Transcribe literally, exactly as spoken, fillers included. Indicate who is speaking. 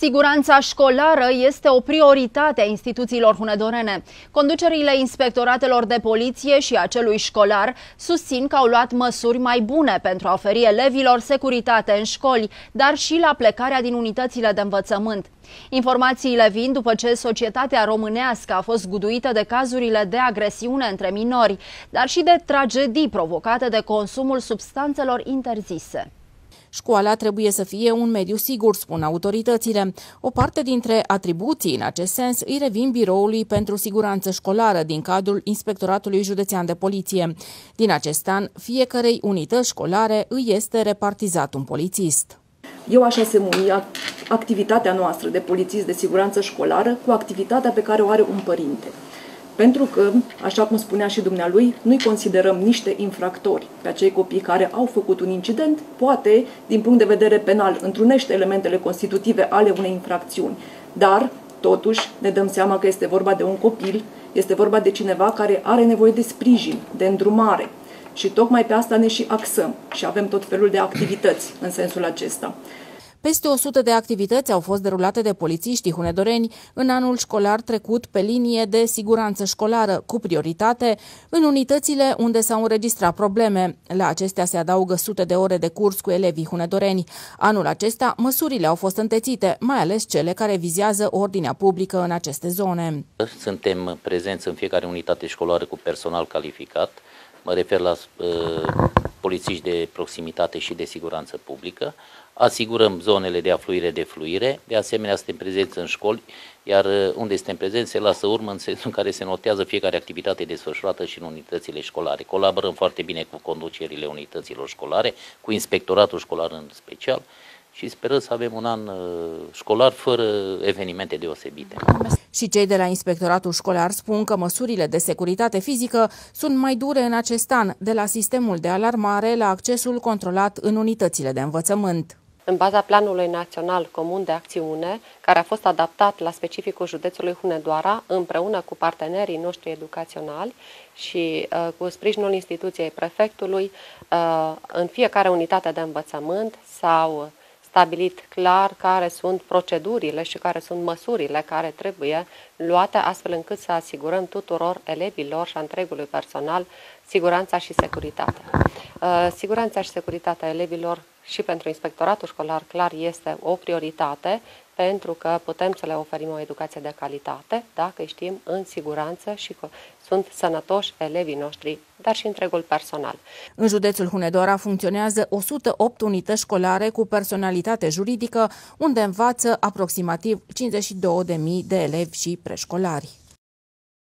Speaker 1: Siguranța școlară este o prioritate a instituțiilor hunedorene. Conducerile inspectoratelor de poliție și acelui școlar susțin că au luat măsuri mai bune pentru a oferi elevilor securitate în școli, dar și la plecarea din unitățile de învățământ. Informațiile vin după ce societatea românească a fost zguduită de cazurile de agresiune între minori, dar și de tragedii provocate de consumul substanțelor interzise.
Speaker 2: Școala trebuie să fie un mediu sigur, spun autoritățile. O parte dintre atribuții în acest sens îi revin Biroului pentru Siguranță Școlară din cadrul Inspectoratului Județean de Poliție. Din acest an, fiecărei unități școlare îi este repartizat un polițist.
Speaker 3: Eu aș asemui activitatea noastră de polițist de siguranță școlară cu activitatea pe care o are un părinte. Pentru că, așa cum spunea și dumnealui, nu-i considerăm niște infractori pe acei copii care au făcut un incident, poate, din punct de vedere penal, întrunește elementele constitutive ale unei infracțiuni. Dar, totuși, ne dăm seama că este vorba de un copil, este vorba de cineva care are nevoie de sprijin, de îndrumare. Și tocmai pe asta ne și axăm și avem tot felul de activități în sensul acesta.
Speaker 2: Peste o sută de activități au fost derulate de polițiștii hunedoreni în anul școlar trecut pe linie de siguranță școlară, cu prioritate în unitățile unde s-au înregistrat probleme. La acestea se adaugă sute de ore de curs cu elevii hunedoreni. Anul acesta, măsurile au fost întețite, mai ales cele care vizează ordinea publică în aceste zone.
Speaker 4: Suntem prezenți în fiecare unitate școlară cu personal calificat. Mă refer la uh, polițiști de proximitate și de siguranță publică. Asigurăm zonele de afluire-defluire, de asemenea suntem prezenți în școli, iar unde suntem prezenți se lasă urmă în sensul în care se notează fiecare activitate desfășurată și în unitățile școlare. Colaborăm foarte bine cu conducerile unităților școlare, cu inspectoratul școlar în special și sperăm să avem un an școlar fără evenimente deosebite.
Speaker 2: Și cei de la Inspectoratul Școlar spun că măsurile de securitate fizică sunt mai dure în acest an, de la sistemul de alarmare la accesul controlat în unitățile de învățământ.
Speaker 5: În baza Planului Național Comun de Acțiune, care a fost adaptat la specificul județului Hunedoara, împreună cu partenerii noștri educaționali și uh, cu sprijinul instituției prefectului, uh, în fiecare unitate de învățământ s-au stabilit clar care sunt procedurile și care sunt măsurile care trebuie luate astfel încât să asigurăm tuturor elevilor și a întregului personal siguranța și securitatea. Siguranța și securitatea elevilor și pentru inspectoratul școlar clar este o prioritate, pentru că putem să le oferim o educație de calitate dacă știm în siguranță și că sunt sănătoși elevii noștri, dar și întregul personal.
Speaker 2: În județul Hunedoara funcționează o sută opt unități școlare cu personalitate juridică, unde învață aproximativ cincizeci și două de mii de elevi și preșcolari.